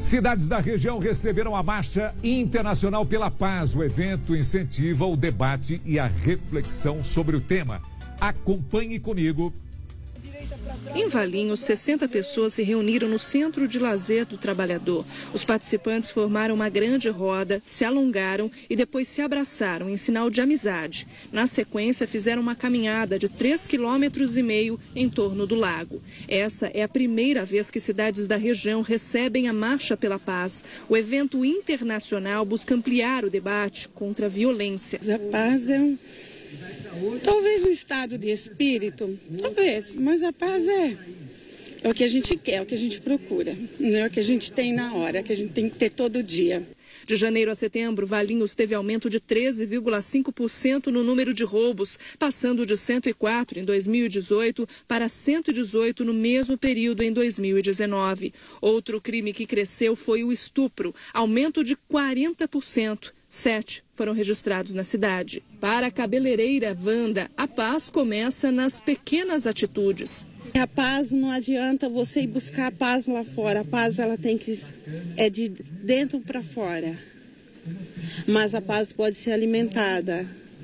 Cidades da região receberam a Marcha Internacional pela Paz. O evento incentiva o debate e a reflexão sobre o tema. Acompanhe comigo. Em Valinhos, 60 pessoas se reuniram no Centro de Lazer do Trabalhador. Os participantes formaram uma grande roda, se alongaram e depois se abraçaram em sinal de amizade. Na sequência, fizeram uma caminhada de 3,5 km em torno do lago. Essa é a primeira vez que cidades da região recebem a Marcha pela Paz. O evento internacional busca ampliar o debate contra a violência. A paz talvez um estado de espírito, talvez, mas a paz é o que a gente quer, é o que a gente procura, não é o que a gente tem na hora, é o que a gente tem que ter todo dia. De janeiro a setembro, Valinhos teve aumento de 13,5% no número de roubos, passando de 104 em 2018 para 118 no mesmo período em 2019. Outro crime que cresceu foi o estupro, aumento de 40%. 7 foram registrados na cidade. Para a cabeleireira Wanda, a paz começa nas pequenas atitudes. A paz não adianta você ir buscar a paz lá fora. A paz ela tem que é de dentro para fora. Mas a paz pode ser alimentada.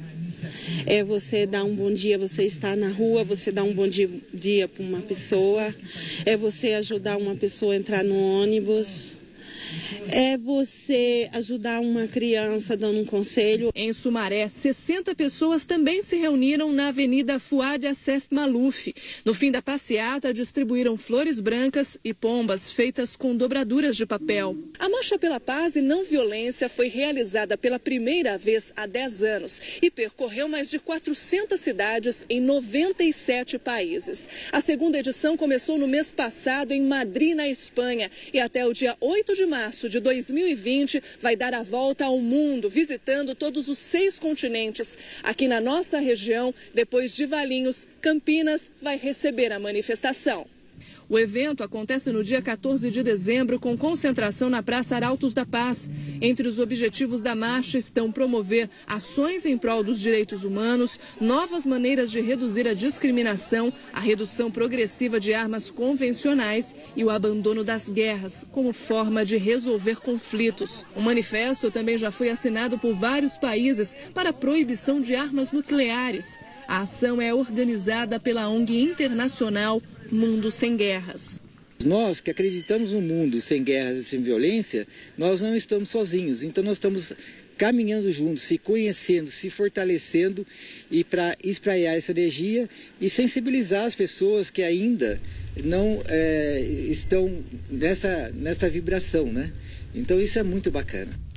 É você dar um bom dia, você estar na rua, você dar um bom dia para uma pessoa. É você ajudar uma pessoa a entrar no ônibus. É você ajudar uma criança dando um conselho. Em Sumaré, 60 pessoas também se reuniram na Avenida Fouad Assef Malouf. No fim da passeata, distribuíram flores brancas e pombas feitas com dobraduras de papel. A Marcha pela Paz e Não Violência foi realizada pela primeira vez há 10 anos e percorreu mais de 400 cidades em 97 países. A segunda edição começou no mês passado em Madrid, na Espanha, e até o dia 8 de março de 2020 vai dar a volta ao mundo, visitando todos os 6 continentes. Aqui na nossa região, depois de Valinhos, Campinas vai receber a manifestação. O evento acontece no dia 14 de dezembro, com concentração na Praça Arautos da Paz. Entre os objetivos da marcha estão promover ações em prol dos direitos humanos, novas maneiras de reduzir a discriminação, a redução progressiva de armas convencionais e o abandono das guerras como forma de resolver conflitos. O manifesto também já foi assinado por vários países para a proibição de armas nucleares. A ação é organizada pela ONG internacional Mundo Sem Guerras. Nós que acreditamos no mundo sem guerras e sem violência, nós não estamos sozinhos. Então nós estamos caminhando juntos, se conhecendo, se fortalecendo e para espraiar essa energia e sensibilizar as pessoas que ainda não estão nessa vibração, né? Então isso é muito bacana.